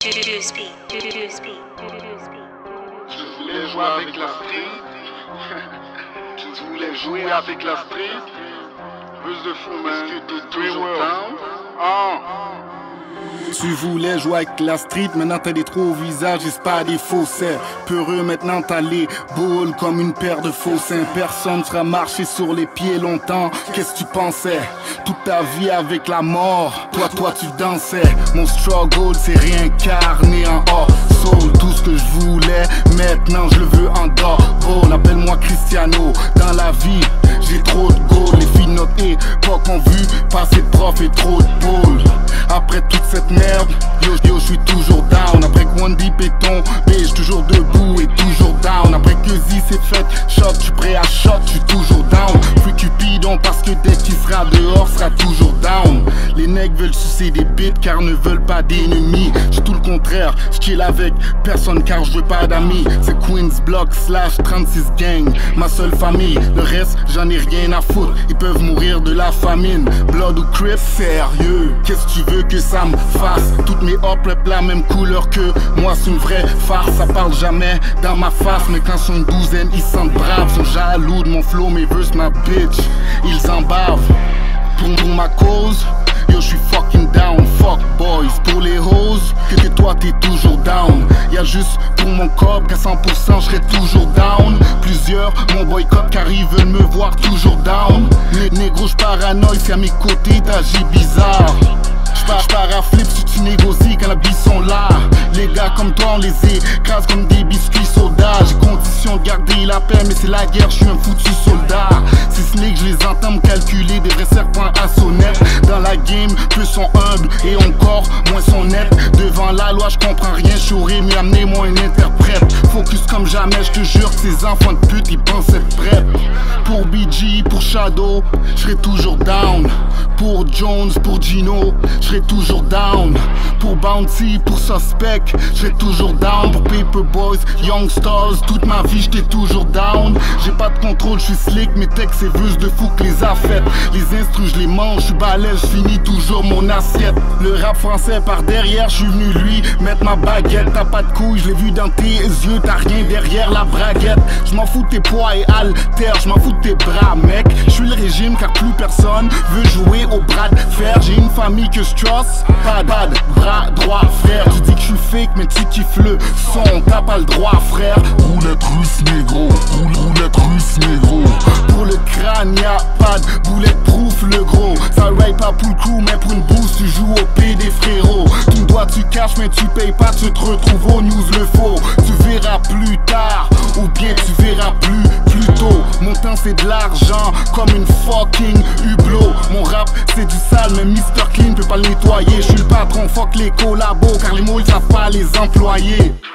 voulais jouer avec la street. Tu voulais jouer avec la street. Plus de fou, man. Est-ce que t'es toujours down? Tu voulais jouer avec la street, maintenant t'as des trous au visage et c'est pas des faussaires. Peureux, maintenant t'as les boules comme une paire de faux seins. Personne sera marché sur les pieds longtemps. Qu'est-ce que tu pensais? Toute ta vie avec la mort, toi tu dansais. Mon struggle s'est réincarné en hors soul. Tout ce que je voulais, maintenant je le veux en dehors. Oh, appelle-moi Cristiano. Dans la vie, j'ai trop de goals. Les filles de notre époque ont vu passer de profs et trop de boules. Après toute cette merde, yo je suis toujours down. Après que One Deep est tombé, j'suis toujours debout et toujours down. Après que Z s'est fait shot, j'suis prêt à shot, j'suis toujours down. Plus Cupidon parce que dès qu'il sera dehors, sera toujours down. Les nègres veulent sucer des bites car ne veulent pas d'ennemis. J'suis tout le contraire, j'chill avec personne car j'veux pas d'amis. C'est Queens Block / 36 gang, ma seule famille. Le reste, j'en ai rien à foutre, ils peuvent mourir de la famine. Blood ou Crip, sérieux, qu'est-ce que tu veux que ça me fasse? Toutes mes hops la même couleur que moi, c'est une vraie farce. Ça parle jamais dans ma face, mais quand sont une douzaine, ils sentent braves. Sont jaloux de mon flow, mes verses, ma bitch, ils en bavent. Pour ma cause, yo j'suis fucking down. Fuck boys, pour les hoes, que toi t'es toujours down. Y'a juste pour mon cob qu'à 100% j'serai toujours down. Plusieurs mon boycott car ils veulent me voir toujours down. Négro j'paranoïe si à mes côtés t'agis bizarre. J'pars à flip si tu négocies quand la bise sont là. Les gars comme toi on les écrase comme des biscuits sodas. J'ai condition de garder la paix mais c'est la guerre, j'suis un foutu soldat. Si ce n'est que je les entends me calculer des vrais serpents à sonnette. Dans la game, peu sont humbles et encore moins sont nets. Devant la loi j'comprends rien, j'aurais mieux amener moi un interprète. Focus comme jamais, j'te jure que ces enfants de pute ils pensent être prêts. Pour BG, pour Shadow, j'serai toujours down. Pour Jones, pour Gino, j'serai toujours down. Pour Bounty, pour Suspect, j'serai toujours down. Pour Paper Boys, Young Stars, toute ma vie j'étais toujours down. J'ai pas de contrôle, j'suis slick, mes textes c'est vus de fou que les a faites. Les instrus j'les mange, j'suis balèze, j'finis toujours mon assiette. Le rap français par derrière, j'suis venu lui mettre ma baguette. T'as pas de couilles, j'l'ai vu dans tes yeux, t'as rien derrière la braguette. J'm'en fous de tes poids et haltères, j'm'en fous de tes bras mec. J'suis le régime car plus personne veut jouer au bras de fer. J'ai une famille que j'trosse, pas de bras droit frère. Tu dis que j'suis fake mais tu kiffes le son, t'as pas le droit frère. Roulette russe négro, roulette russe négro. Pour le crâne y'a pas de bulletproof le gros. Ça raille pas pour le coup mais pour une bourse tu joues au PD frérot. Ton doigt tu caches mais tu payes pas, tu te retrouves au news le faux. Tu verras plus tard ou bien tu verras plus tôt. Mon temps c'est de l'argent comme une fucking hublot. Mon rap c'est du sale mais Mr Clean peut pas le nettoyer. Je suis le patron, fuck les collabos car les mots ils savent pas les employer.